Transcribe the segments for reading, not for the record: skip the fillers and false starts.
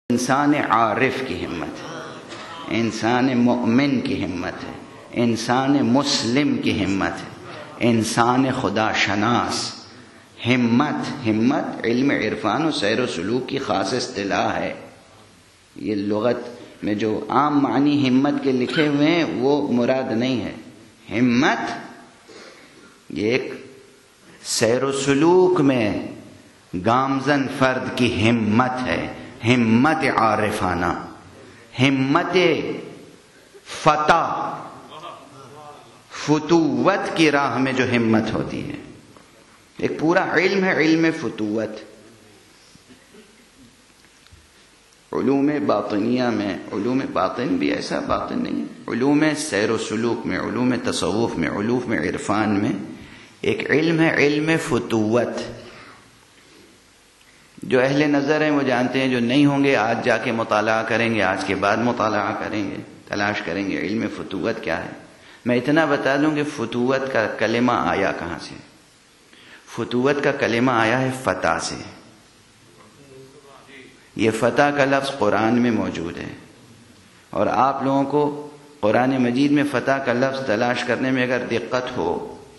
انسان عارف کی ہمت ہے، انسان مؤمن کی ہمت ہے، انسان مسلم کی ہمت ہے، انسان خدا شناس۔ ہمت علم عرفان و سیر و سلوک کی خاص اصطلاح ہے۔ یہ لغت میں جو عام معنی ہمت کے لکھے ہوئے ہیں وہ مراد نہیں ہے۔ ہمت یہ ایک سیر و سلوک میں گامزن فرد کی ہمت ہے، ہمت عارفانہ، ہمت فتح، فتوت کی راہ میں جو ہمت ہوتی ہے۔ ایک پورا علم ہے، علم فتوت۔ علوم باطنیہ میں، علوم باطن بھی ایسا باطن نہیں، علوم سیر و سلوک میں، علوم تصوف میں، علوم عرفان میں ایک علم ہے، علم فتوت۔ جو اہل نظر ہیں وہ جانتے ہیں، جو نہیں ہوں گے آج جا کے مطالعہ کریں گے، آج کے بعد مطالعہ کریں گے، تلاش کریں گے علم فتوت کیا ہے۔ میں اتنا بتا دوں کہ فتوت کا کلمہ آیا کہاں سے؟ فتوت کا کلمہ آیا ہے فتح سے۔ یہ فتح کا لفظ قرآن میں موجود ہے، اور آپ لوگوں کو قرآن مجید میں فتح کا لفظ تلاش کرنے میں اگر دقت ہو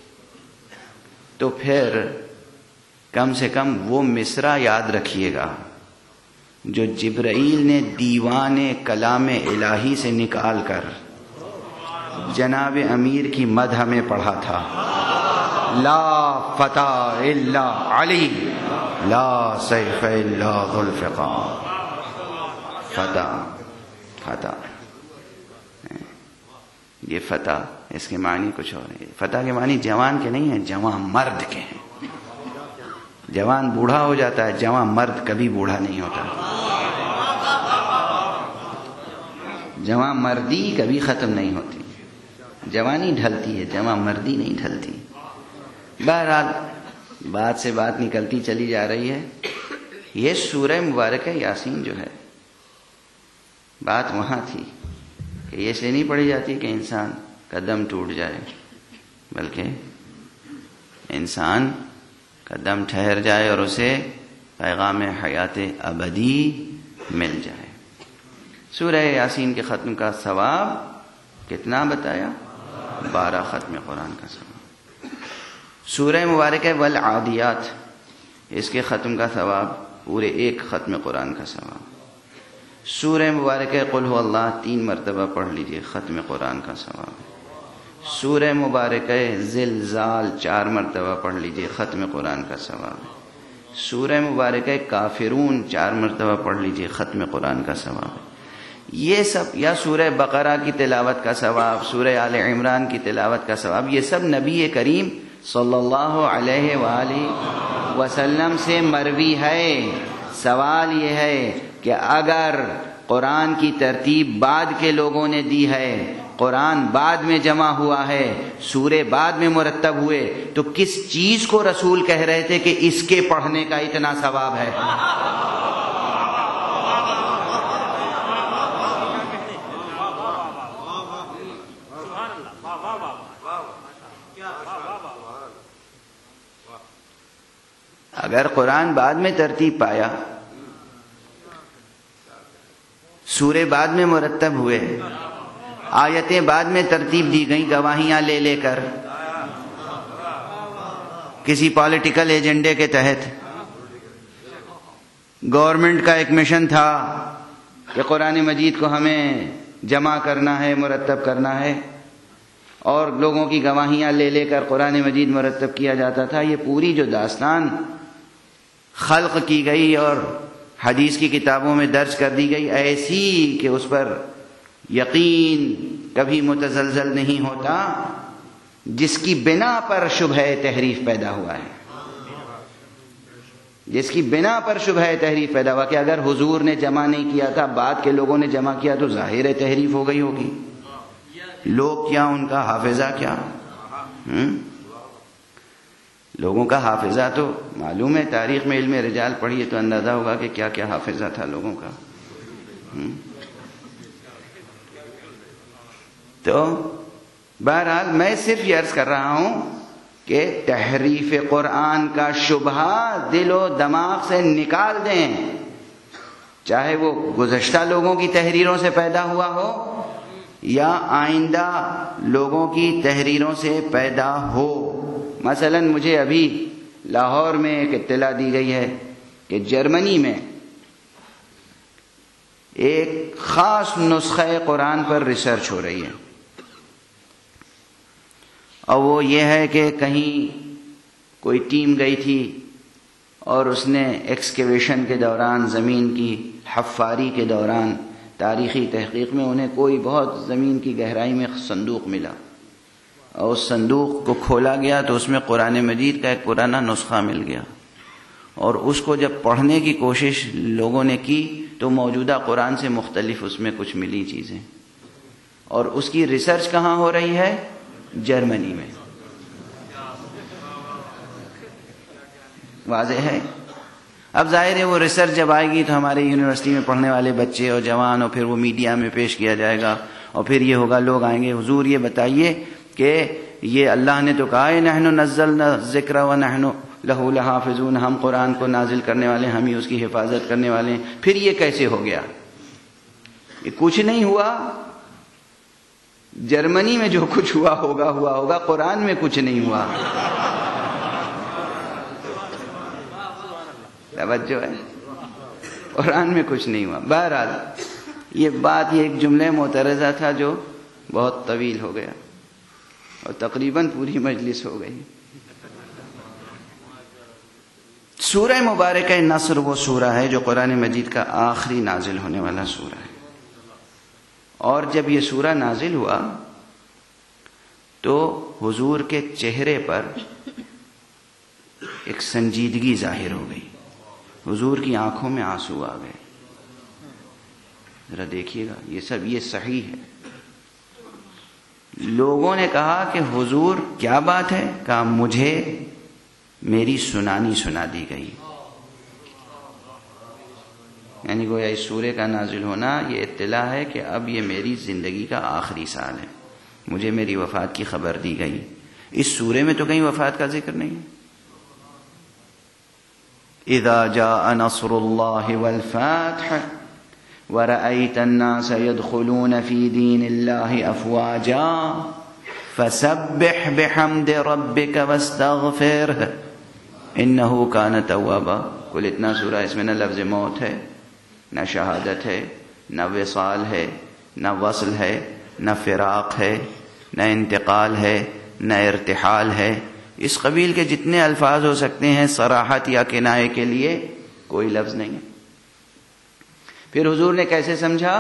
تو پھر کم سے کم وہ مصرع یاد رکھیے گا جو جبرائیل نے دیوان کلام الہی سے نکال کر جناب امیر کی مدح میں پڑھا تھا۔ لا فتح الا علی، لا سیف الا ذو الفقار۔ فتح یہ فتح، اس کے معنی کچھ اور ہے۔ فتح کے معنی جوان کے نہیں ہیں، جوان مرد کے ہیں۔ جوان بوڑھا ہو جاتا ہے، جوان مرد کبھی بوڑھا نہیں ہوتا۔ جوان مردی کبھی ختم نہیں ہوتی، جوانی ڈھلتی ہے، جوان مردی نہیں ڈھلتی۔ بہرحال بات سے بات نکلتی چلی جا رہی ہے۔ یہ سورہ مبارکہ یاسین جو ہے، بات وہاں تھی کہ یہ سے نہیں پڑھی جاتی کہ انسان کا دم ٹوٹ جائے، بلکہ انسان کا دم ٹھہر جائے اور اسے پیغام حیات ابدی مل جائے۔ سورہ یاسین کے ختم کا ثواب کتنا بتایا؟ 12 ختم قرآن کا ثواب۔ سورہ مبارکہ والعادیات، اس کے ختم کا ثواب پورے 1 ختم قرآن کا ثواب۔ سورہ مبارکہ قل هو اللہ 3 مرتبہ پڑھ لیجئے، ختم قرآن کا ثواب۔ سورہ مبارکہ زلزال 4 مرتبہ پڑھ لیجئے، ختم قرآن کا ثواب۔ سورہ مبارکہ کافرون 4 مرتبہ پڑھ لیجئے، ختم قرآن کا ثواب۔ یہ سب، یا سورہ بقرہ کی تلاوت کا ثواب، سورہ آل عمران کی تلاوت کا ثواب، یہ سب نبی کریم صلی اللہ علیہ وآلہ وسلم سے مروی ہے۔ سوال یہ ہے کہ اگر قرآن کی ترتیب بعد کے لوگوں نے دی ہے، قرآن بعد میں جمع ہوا ہے، سورے بعد میں مرتب ہوئے، تو کس چیز کو رسول کہہ رہے تھے کہ اس کے پڑھنے کا اتنا ثواب ہے؟ اگر قرآن بعد میں ترتیب پایا، سورے بعد میں مرتب ہوئے، آیتیں بعد میں ترتیب دی گئیں گواہیاں لے لے کر، کسی پولیٹیکل ایجنڈے کے تحت، گورنمنٹ کا ایک مشن تھا کہ قرآن مجید کو ہمیں جمع کرنا ہے، مرتب کرنا ہے، اور لوگوں کی گواہیاں لے لے کر قرآن مجید مرتب کیا جاتا تھا۔ یہ پوری جو داستان خلق کی گئی اور حدیث کی کتابوں میں درج کر دی گئی، ایسی کہ اس پر یقین کبھی متزلزل نہیں ہوتا، جس کی بنا پر شبہ تحریف پیدا ہوا ہے، جس کی بنا پر شبہ تحریف پیدا ہوا کہ اگر حضور نے جمع نہیں کیا تھا، بعد کے لوگوں نے جمع کیا، تو ظاہر تحریف ہو گئی ہوگی۔ لوگ کیا، ان کا حافظہ کیا؟ لوگوں کا حافظہ تو معلوم ہے، تاریخ میں علم رجال پڑھیے تو اندازہ ہوگا کہ کیا کیا حافظہ تھا لوگوں کا۔ تو بہرحال میں صرف یہ عرض کر رہا ہوں کہ تحریف قرآن کا شبہہ دل و دماغ سے نکال دیں، چاہے وہ گزشتہ لوگوں کی تحریروں سے پیدا ہوا ہو یا آئندہ لوگوں کی تحریروں سے پیدا ہو۔ مثلا مجھے ابھی لاہور میں ایک اطلاع دی گئی ہے کہ جرمنی میں ایک خاص نسخہ قرآن پر ریسرچ ہو رہی ہے، اور وہ یہ ہے کہ کہیں کوئی ٹیم گئی تھی اور اس نے ایکسکیویشن کے دوران، زمین کی حفاری کے دوران، تاریخی تحقیق میں انہیں کوئی بہت زمین کی گہرائی میں صندوق ملا، اور اس صندوق کو کھولا گیا تو اس میں قرآن مجید کا ایک پرانا نسخہ مل گیا، اور اس کو جب پڑھنے کی کوشش لوگوں نے کی تو موجودہ قرآن سے مختلف اس میں کچھ ملی چیزیں، اور اس کی ریسرچ کہاں ہو رہی ہے؟ جرمنی میں۔ واضح ہے۔ اب ظاہر ہے وہ ریسرچ جب آئے گی تو ہمارے یونیورسٹی میں پڑھنے والے بچے اور جوان، اور پھر وہ میڈیا میں پیش کیا جائے گا، اور پھر یہ ہوگا، لوگ آئیں گے، حضور یہ بتائیے کہ یہ اللہ نے تو کہا ہے نحن نزلنا الذکر ونحن لہ لحافظون، ہم قرآن کو نازل کرنے والے، ہم ہی اس کی حفاظت کرنے والے ہیں، پھر یہ کیسے ہو گیا؟ یہ کچھ نہیں ہوا، جرمنی میں جو کچھ ہوا ہوگا، قرآن میں کچھ نہیں ہوا۔ توجہ ہے، قرآن میں کچھ نہیں ہوا۔ بہرحال یہ بات، یہ ایک جملہ معترضہ تھا جو بہت طویل ہو گیا، اور تقریباً پوری مجلس ہو گئی۔ سورہ مبارکہ نصر وہ سورہ ہے جو قرآن مجید کا آخری نازل ہونے والا سورہ ہے، اور جب یہ سورہ نازل ہوا تو حضور کے چہرے پر ایک سنجیدگی ظاہر ہو گئی، حضور کی آنکھوں میں آنسو آ گئے۔ ذرا دیکھیے گا، یہ سب یہ صحیح ہے۔ لوگوں نے کہا کہ حضور کیا بات ہے؟ کہا مجھے میری سنانی سنا دی گئی، یعنی گویا اس سورے کا نازل ہونا یہ اطلاع ہے کہ اب یہ میری زندگی کا آخری سال ہے، مجھے میری وفات کی خبر دی گئی۔ اس سورے میں تو کہیں وفات کا ذکر نہیں ہے۔ اذا جاء نصر اللہ والفتح ورأيت الناس يدخلون في دين الله أفواجا فسبح بحمد ربك واستغفره إنه كان توابا۔ کل اتنا سورہ، اس میں نہ لفظ موت ہے، نہ شہادت ہے، نہ وصال ہے، نہ وصل ہے، نہ فراق ہے، نہ انتقال ہے، نہ ارتحال ہے۔ اس قبیل کے جتنے الفاظ ہو سکتے ہیں صراحت یا کنایے کے لیے، کوئی لفظ نہیں ہے۔ پھر حضور نے کیسے سمجھا؟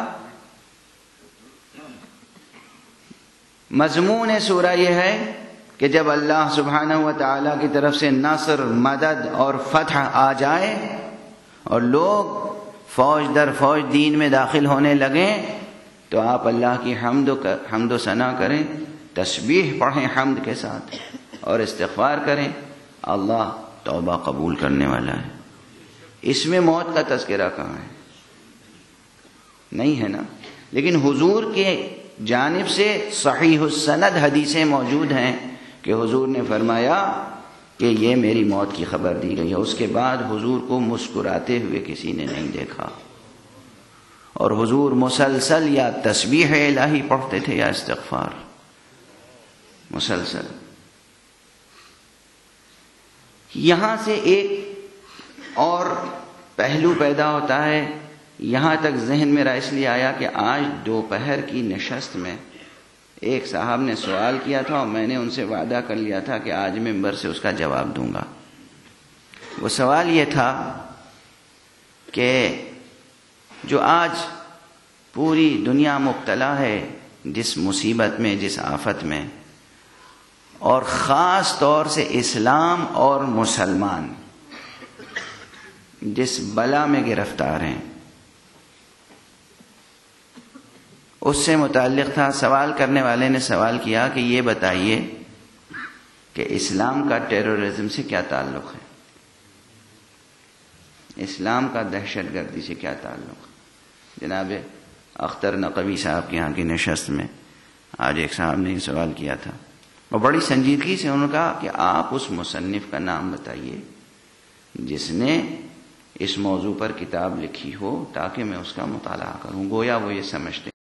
مضمون سورہ یہ ہے کہ جب اللہ سبحانہ و تعالی کی طرف سے نصر، مدد اور فتح آ جائے اور لوگ فوج در فوج دین میں داخل ہونے لگیں، تو آپ اللہ کی حمد و ثنا کریں، تسبیح پڑھیں حمد کے ساتھ، اور استغفار کریں۔ اللہ توبہ قبول کرنے والا ہے۔ اس میں موت کا تذکرہ کہاں ہے؟ نہیں ہے نا۔ لیکن حضور کے جانب سے صحیح السند حدیثیں موجود ہیں کہ حضور نے فرمایا کہ یہ میری موت کی خبر دی گئی ہے۔ اس کے بعد حضور کو مسکراتے ہوئے کسی نے نہیں دیکھا، اور حضور مسلسل یا تسبیح الہی پڑھتے تھے یا استغفار، مسلسل۔ یہاں سے ایک اور پہلو پیدا ہوتا ہے، یہاں تک ذہن میرا اس لیے آیا کہ آج دوپہر کی نشست میں ایک صاحب نے سوال کیا تھا، اور میں نے ان سے وعدہ کر لیا تھا کہ آج ممبر سے اس کا جواب دوں گا۔ وہ سوال یہ تھا کہ جو آج پوری دنیا مبتلا ہے جس مصیبت میں، جس آفت میں، اور خاص طور سے اسلام اور مسلمان جس بلا میں گرفتار ہیں، اس سے متعلق تھا۔ سوال کرنے والے نے سوال کیا کہ یہ بتائیے کہ اسلام کا ٹیررزم سے کیا تعلق ہے، اسلام کا دہشت گردی سے کیا تعلق ہے؟ جناب اختر نقوی صاحب کے یہاں کی نشست میں آج ایک صاحب نے یہ سوال کیا تھا، اور بڑی سنجیدگی سے انہوں نے کہا کہ آپ اس مصنف کا نام بتائیے جس نے اس موضوع پر کتاب لکھی ہو تاکہ میں اس کا مطالعہ کروں. گویا وہ یہ سمجھتے